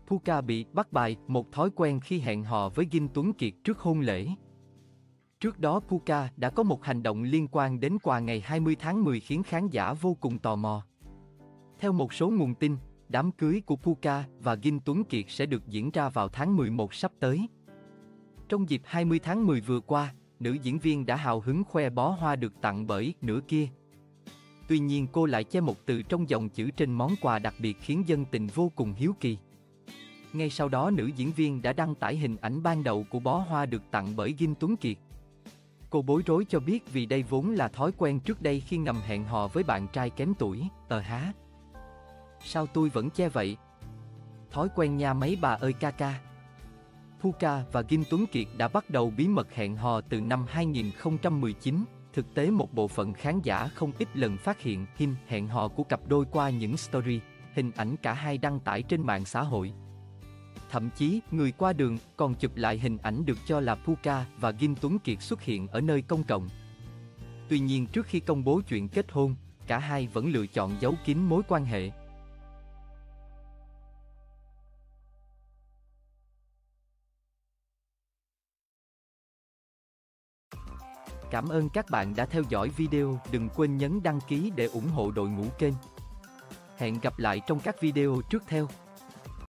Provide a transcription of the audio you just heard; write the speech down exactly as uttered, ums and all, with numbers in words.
Puka bị bắt bài, một thói quen khi hẹn hò với Ghim Tuấn Kiệt trước hôn lễ. Trước đó Puka đã có một hành động liên quan đến quà ngày hai mươi tháng mười khiến khán giả vô cùng tò mò. Theo một số nguồn tin, đám cưới của Puka và Ghim Tuấn Kiệt sẽ được diễn ra vào tháng mười một sắp tới. Trong dịp hai mươi tháng mười vừa qua, nữ diễn viên đã hào hứng khoe bó hoa được tặng bởi nửa kia. Tuy nhiên cô lại che một từ trong dòng chữ trên món quà đặc biệt khiến dân tình vô cùng hiếu kỳ. Ngay sau đó nữ diễn viên đã đăng tải hình ảnh ban đầu của bó hoa được tặng bởi Ghim Tuấn Kiệt. Cô bối rối cho biết vì đây vốn là thói quen trước đây khi ngầm hẹn hò với bạn trai kém tuổi, tờ há. Sao tôi vẫn che vậy? Thói quen nha mấy bà ơi ca ca. Puka và Ghim Tuấn Kiệt đã bắt đầu bí mật hẹn hò từ năm hai nghìn không trăm mười chín. Thực tế một bộ phận khán giả không ít lần phát hiện hình hẹn hò của cặp đôi qua những story, hình ảnh cả hai đăng tải trên mạng xã hội. Thậm chí, người qua đường còn chụp lại hình ảnh được cho là Puka và Ghim Tuấn Kiệt xuất hiện ở nơi công cộng. Tuy nhiên trước khi công bố chuyện kết hôn, cả hai vẫn lựa chọn giấu kín mối quan hệ. Cảm ơn các bạn đã theo dõi video, đừng quên nhấn đăng ký để ủng hộ đội ngũ kênh. Hẹn gặp lại trong các video tiếp theo.